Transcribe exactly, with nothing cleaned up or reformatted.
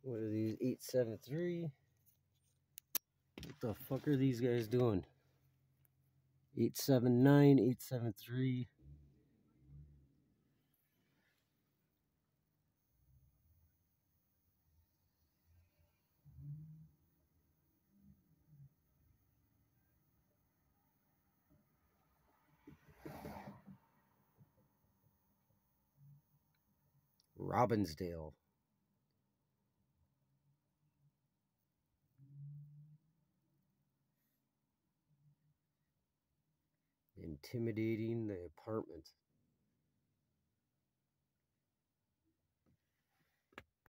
What are these? eight seven three. What the fuck are these guys doing? eight seven nine, eight seven three. Robbinsdale. Intimidating the apartment.